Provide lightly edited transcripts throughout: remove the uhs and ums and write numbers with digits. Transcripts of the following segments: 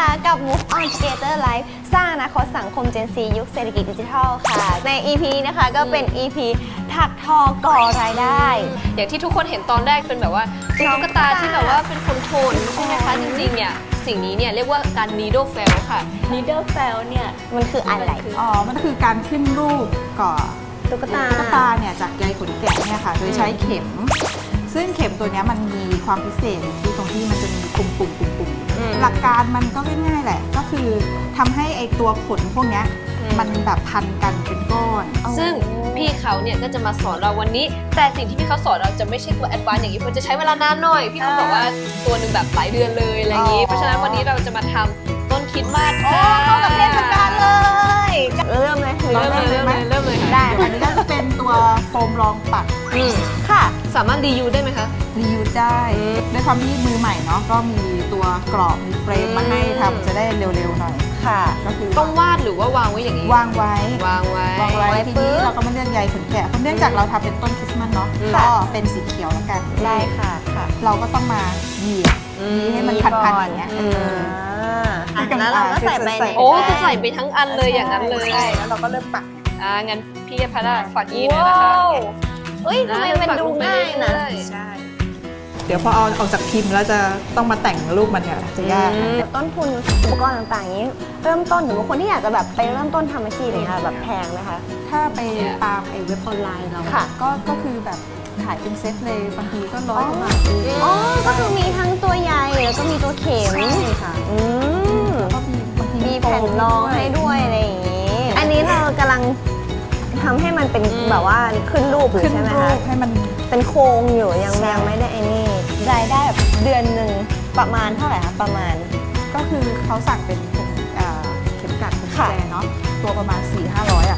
กับ Move On Together Life สร้างอนาคตสังคม Gen Z ยุคเศรษฐกิจดิจิทัลค่ะใน EP นี้นะคะก็เป็น EP ถักทอก่อรายได้อย่างที่ทุกคนเห็นตอนแรกเป็นแบบว่าตุ๊กตาที่แบบว่าเป็นคนโทนใช่ไหมคะจริงๆเนี่ยสิ่งนี้เนี่ยเรียกว่าการ needle fell ค่ะ needle fell เนี่ยมันคืออะไรมันคือการขึ้นรูปก่อตุ๊กตาเนี่ยจากใยขนแกะเนี่ยค่ะโดยใช้เข็มซึ่งเข็มตัวนี้มันมีความพิเศษที่ตรงที่มันจะมีปุ่มหลักการมันก็ง่ายๆแหละก็คือทำให้ไอตัวขนพวกนี้มันแบบพันกันเป็นก้อนซึ่งพี่เขาเนี่ยก็จะมาสอนเราวันนี้แต่สิ่งที่พี่เขาสอนเราจะไม่ใช่ตัวแอดวานซ์อย่างนี้เพราะจะใช้เวลานานหน่อยพี่เขาบอกว่าตัวหนึ่งแบบหลายเดือนเลยอะไรอย่างนี้เพราะฉะนั้นวันนี้เราจะมาทำต้นคริสต์มาสค่ะเข้ากับเทศกาลเลยเริ่มเลยได้อันนี้ก็จะเป็นตัวโฟมรองปักค่ะสามารถรียูได้ไหมคะรียูได้ด้วยความที่มือใหม่เนาะก็มีตัวกรอบมีเฟรมมาให้ทำจะได้เร็วๆหน่อยค่ะก็คือต้องวาดหรือว่าวางไว้อย่างนี้วางไว้ทีนี้เราก็มาเลือกใยขนแกะเนื่องจากเราทำเป็นต้นคริสต์มาสเนาะก็เป็นสีเขียวแล้วกันได้ค่ะเราก็ต้องมายีให้มันพันๆอย่างเงี้ยแล้วเราก็ใส่ไปโอ้ก็ใส่ไปทั้งอันเลยอย่างนั้นเลยแล้วเราก็เริ่มปักงั้นพี่พัดฝากยีเลยนะคะเฮ้ยทำไมมันดูง่ายนะใช่เดี๋ยวพอเอาออกจากพิมพ์แล้วจะต้องมาแต่งรูปมันเนี่ยจะยากต้นทุนอุปกรณ์ต่างๆนี้เริ่มต้นหรือว่าคนที่อยากจะแบบไปเริ่มต้นทำอาชีพเนี่ยแบบแพงไหมคะถ้าไปตามไอ้เว็บออนไลน์เราก็คือแบบขายเป็นเซ็ตเลยบางทีก็100 กว่าบาทก็คือมีทั้งตัวใยแล้วก็มีตัวเข็มค่ะแล้วก็มีแผ่นรองให้ด้วยอะไรอย่างนี้อันนี้เรากำลังทำให้มันเป็นแบบว่าขึ้นรูปหรือใช่ไหมคะให้มันเป็นโครงอยู่ยังไม่ได้ไอ้นี่รายได้แบบเดือนหนึ่งประมาณเท่าไหร่คะประมาณก็คือเขาสั่งเป็นเข็มกัดเป็นแจเนาะตัวประมาณ400-500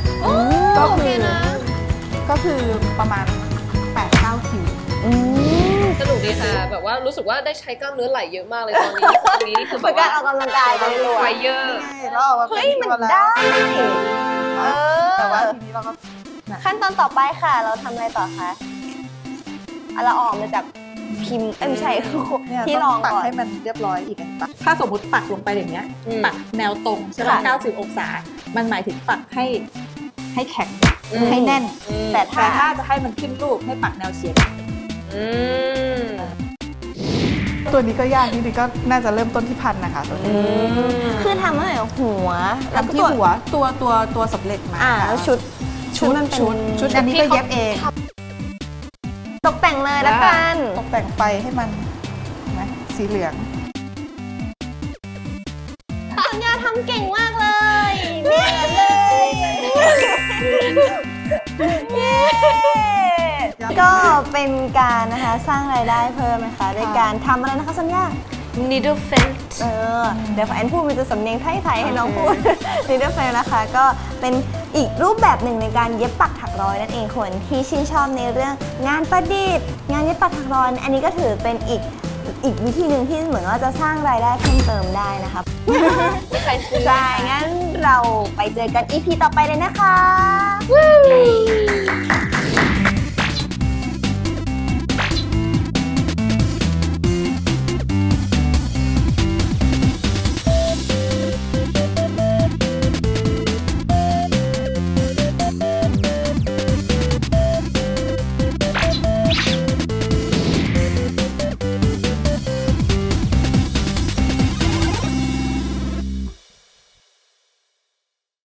ก็คือประมาณ8-9 คิวสนุกดีค่ะแบบว่ารู้สึกว่าได้ใช้กล้ามเนื้อไหล่เยอะมากเลยตอนนี้คือแบบการออกกำลังกายไปเลยไฟเยอร์เฮ้ยมันได้แต่ว่าทีนี้เราก็ขั้นตอนต่อไปค่ะเราทำอะไรต่อคะเราออกมาจากพิมพ์ไม่ใช่ที่รองปักให้มันเรียบร้อยอีกปักถ้าสมมติปักลงไปอย่างเงี้ยปักแนวตรงใช่ไหม90 องศามันหมายถึงปักให้แข็งให้แน่นแต่ถ้าจะให้มันขึ้นรูปให้ปักแนวเฉียงตัวนี้ก็ยากนิดนึงก็น่าจะเริ่มต้นที่พันนะคะตัวนี้คือทำตั้งแต่หัวแล้วที่หัวตัวสำเร็จมาแล้วชุดมันเป็นชุดอันนี้ก็เย็บเองตกแต่งเลยแล้วกันตกแต่งไฟให้มันนะสีเหลืองสัญญาทำเก่งมากเลยเลยก็เป็นการนะคะสร้างรายได้เพิ่มนะคะโดยการทำอะไรนะคะสัญญา needle fell เดี๋ยวแอนพูดมันจะสำเนียงไทยให้น้องพูด needle fell นะคะก็เป็นอีกรูปแบบหนึ่งในการเย็บปักถักร้อยนั่นเองคนที่ชื่นชอบในเรื่องงานประดิษฐ์งานเย็บปักถักร้อยอันนี้ก็ถือเป็นอีกวิธีหนึ่งที่เหมือนว่าจะสร้างรายได้เพิ่มเติมได้นะคะใช่งั้นเราไปเจอกัน EP ต่อไปเลยนะคะ